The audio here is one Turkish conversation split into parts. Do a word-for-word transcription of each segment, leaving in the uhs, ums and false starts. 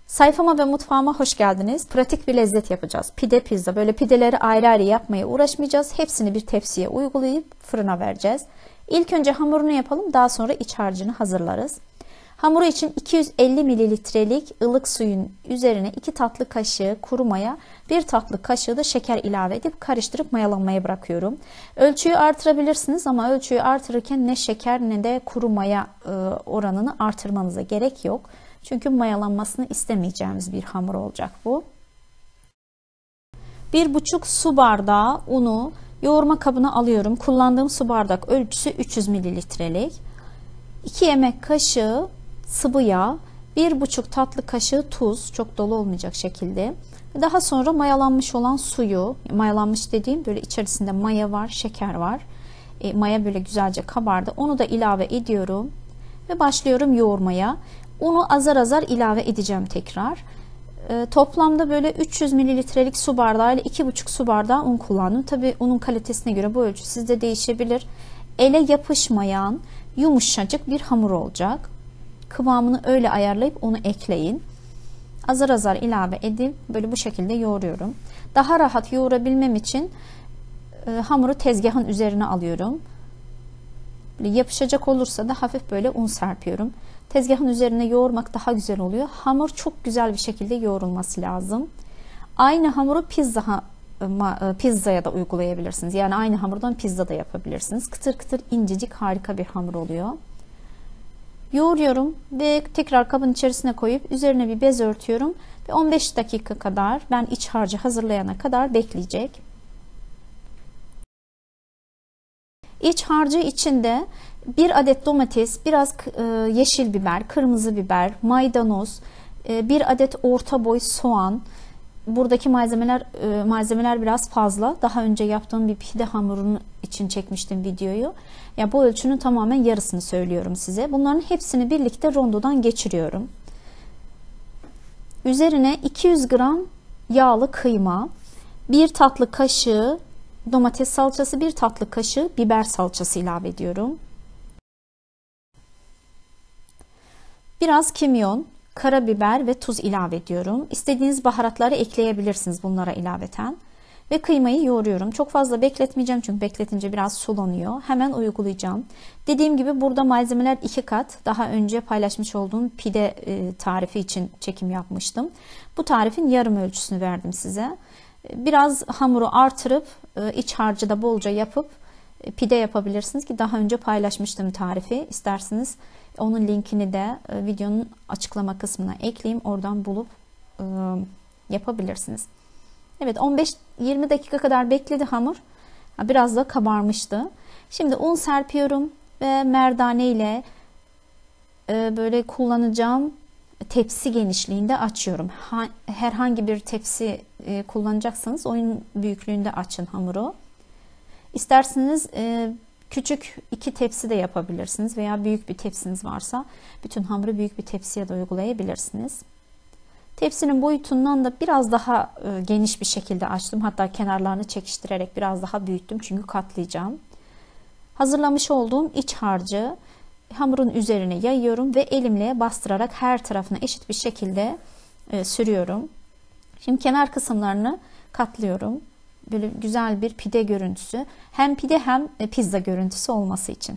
Sayfama ve mutfağıma hoş geldiniz. Pratik bir lezzet yapacağız. Pide pizza. Böyle pideleri ayrı ayrı yapmaya uğraşmayacağız. Hepsini bir tepsiye uygulayıp fırına vereceğiz. İlk önce hamurunu yapalım. Daha sonra iç harcını hazırlarız. Hamuru için iki yüz elli mililitrelik ılık suyun üzerine iki tatlı kaşığı kuru maya, bir tatlı kaşığı da şeker ilave edip karıştırıp mayalanmaya bırakıyorum. Ölçüyü artırabilirsiniz ama ölçüyü artırırken ne şeker ne de kuru maya oranını artırmanıza gerek yok. Çünkü mayalanmasını istemeyeceğimiz bir hamur olacak bu. Bir buçuk su bardağı unu yoğurma kabına alıyorum. Kullandığım su bardak ölçüsü üç yüz mililitrelik. iki yemek kaşığı sıvı yağ, bir buçuk tatlı kaşığı tuz, çok dolu olmayacak şekilde. Daha sonra mayalanmış olan suyu, mayalanmış dediğim böyle içerisinde maya var, şeker var. E, maya böyle güzelce kabardı. Onu da ilave ediyorum ve başlıyorum yoğurmaya. Unu azar azar ilave edeceğim tekrar. E, toplamda böyle üç yüz mililitrelik su bardağı ile iki buçuk su bardağı un kullandım. Tabi unun kalitesine göre bu ölçü sizde değişebilir. Ele yapışmayan yumuşacık bir hamur olacak. Kıvamını öyle ayarlayıp onu ekleyin. Azar azar ilave edip böyle bu şekilde yoğuruyorum. Daha rahat yoğurabilmem için e, hamuru tezgahın üzerine alıyorum. Böyle yapışacak olursa da hafif böyle un serpiyorum. Tezgahın üzerine yoğurmak daha güzel oluyor. Hamur çok güzel bir şekilde yoğrulması lazım. Aynı hamuru pizza, pizzaya da uygulayabilirsiniz. Yani aynı hamurdan pizza da yapabilirsiniz. Kıtır kıtır incecik harika bir hamur oluyor. Yoğuruyorum ve tekrar kabın içerisine koyup üzerine bir bez örtüyorum. Ve on beş dakika kadar ben iç harcı hazırlayana kadar bekleyecek. İç harcı içinde bir adet domates, biraz yeşil biber, kırmızı biber, maydanoz, bir adet orta boy soğan. Buradaki malzemeler malzemeler biraz fazla. Daha önce yaptığım bir pide hamurunun için çekmiştim videoyu. Ya bu ölçünün tamamen yarısını söylüyorum size. Bunların hepsini birlikte rondodan geçiriyorum. Üzerine iki yüz gram yağlı kıyma, bir tatlı kaşığı domates salçası, bir tatlı kaşığı biber salçası ilave ediyorum. Biraz kimyon, karabiber ve tuz ilave ediyorum. İstediğiniz baharatları ekleyebilirsiniz bunlara ilaveten. Ve kıymayı yoğuruyorum. Çok fazla bekletmeyeceğim çünkü bekletince biraz sulanıyor. Hemen uygulayacağım. Dediğim gibi burada malzemeler iki kat. Daha önce paylaşmış olduğum pide tarifi için çekim yapmıştım. Bu tarifin yarım ölçüsünü verdim size. Biraz hamuru artırıp iç harcı da bolca yapıp pide yapabilirsiniz ki daha önce paylaşmıştım tarifi. İsterseniz onun linkini de videonun açıklama kısmına ekleyeyim. Oradan bulup yapabilirsiniz. Evet, on beş yirmi dakika kadar bekledi hamur. Biraz da kabarmıştı. Şimdi un serpiyorum ve merdane ile böyle kullanacağım tepsi genişliğinde açıyorum. Herhangi bir tepsi kullanacaksanız oyun büyüklüğünde açın hamuru. İsterseniz küçük iki tepsi de yapabilirsiniz veya büyük bir tepsiniz varsa bütün hamuru büyük bir tepsiye de uygulayabilirsiniz. Tepsinin boyutundan da biraz daha geniş bir şekilde açtım. Hatta kenarlarını çekiştirerek biraz daha büyüttüm çünkü katlayacağım. Hazırlamış olduğum iç harcı hamurun üzerine yayıyorum ve elimle bastırarak her tarafına eşit bir şekilde sürüyorum. Şimdi kenar kısımlarını katlıyorum. Böyle güzel bir pide görüntüsü. Hem pide hem pizza görüntüsü olması için.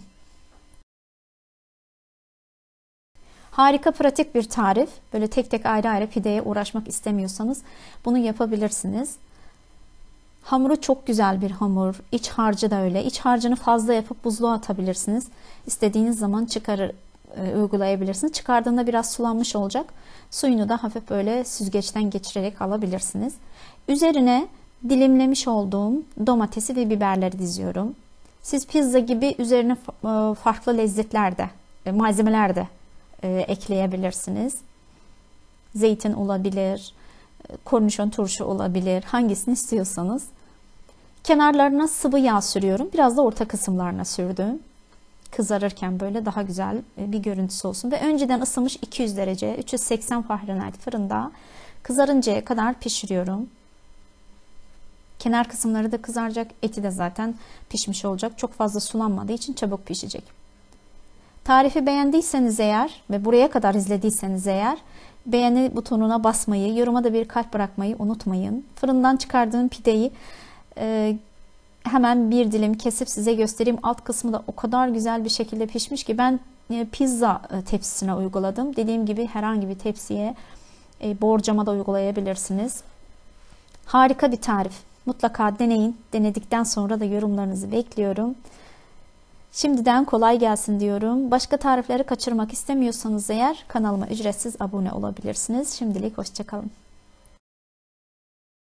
Harika pratik bir tarif. Böyle tek tek ayrı ayrı pideye uğraşmak istemiyorsanız bunu yapabilirsiniz. Hamuru çok güzel bir hamur. İç harcı da öyle. İç harcını fazla yapıp buzluğa atabilirsiniz. İstediğiniz zaman çıkarır e, uygulayabilirsiniz. Çıkardığında biraz sulanmış olacak. Suyunu da hafif böyle süzgeçten geçirerek alabilirsiniz. Üzerine dilimlemiş olduğum domatesi ve biberleri diziyorum. Siz pizza gibi üzerine farklı lezzetler de, malzemeler de ekleyebilirsiniz. Zeytin olabilir, kornişon turşu olabilir. Hangisini istiyorsanız. Kenarlarına sıvı yağ sürüyorum. Biraz da orta kısımlarına sürdüm. Kızarırken böyle daha güzel bir görüntüsü olsun. Ve önceden ısınmış iki yüz derece, üç yüz seksen Fahrenheit fırında kızarıncaya kadar pişiriyorum. Kenar kısımları da kızaracak. Eti de zaten pişmiş olacak. Çok fazla sulanmadığı için çabuk pişecek. Tarifi beğendiyseniz eğer ve buraya kadar izlediyseniz eğer beğeni butonuna basmayı, yoruma da bir kalp bırakmayı unutmayın. Fırından çıkardığım pideyi e, hemen bir dilim kesip size göstereyim. Alt kısmı da o kadar güzel bir şekilde pişmiş ki ben e, pizza tepsisine uyguladım. Dediğim gibi herhangi bir tepsiye, e, borcama da uygulayabilirsiniz. Harika bir tarif. Mutlaka deneyin. Denedikten sonra da yorumlarınızı bekliyorum. Şimdiden kolay gelsin diyorum. Başka tarifleri kaçırmak istemiyorsanız eğer kanalıma ücretsiz abone olabilirsiniz. Şimdilik hoşça kalın.